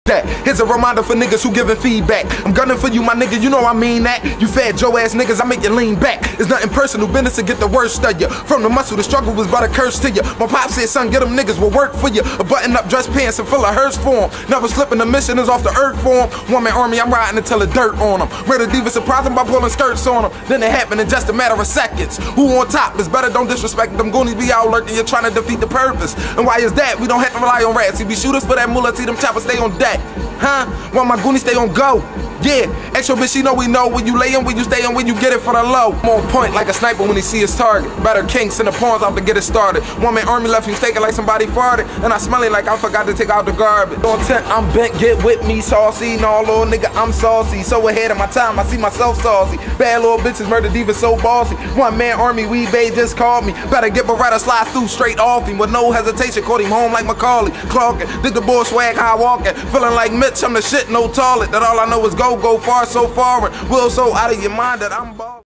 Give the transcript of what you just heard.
that. Here's a reminder for niggas who giving feedback. I'm gunning for you, my nigga, you know I mean that. You fat Joe ass niggas, I make you lean back. It's nothing personal, business to get the worst of you. From the muscle, the struggle was but a curse to you. My pop said, son, get them niggas will work for you. A button up dress pants and full of hearse for 'em. Never slipping, the mission is off the earth for 'em. One man army, I'm riding until the dirt on them. Murder diva surprise them by pulling skirts on them. Then it happened in just a matter of seconds. Who on top? It's better don't disrespect them. Goonies be out lurking, you're trying to defeat the purpose. And why is that? We don't have to rely on rats. See, we shooters for that moolah, see them choppers stay on deck. Huh? While my Goonies stay on go. Yeah, extra bitch, you know we know where you layin', where you stayin', when you get it for the low. I'm on point like a sniper when he see his target. Better kinks in the pawns out to get it started. One man army left him staking like somebody farted. And I smell it like I forgot to take out the garbage. On 10, I'm bent, get with me, saucy. No, little nigga, I'm saucy. So ahead of my time, I see myself saucy. Bad little bitches, murder divas so bossy. One man army, weed babe just called me. Better get Beretta, slide through straight off him. With no hesitation, caught him home like Macaulay. Clocking, did the bull swag, high walking. Feeling like Mitch, I'm the shit, no toilet. That all I know is go far, so far, and will so out of your mind that I'm ball.